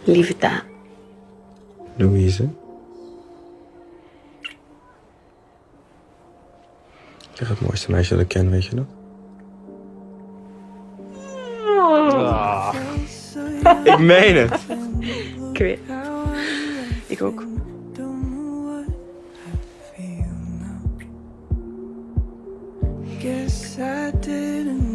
Liefde. Louise? Zeg, het mooiste meisje dat ik ken, weet je nog? Ah. Ik meen het. Ik weet. Ik ook. Guess I didn't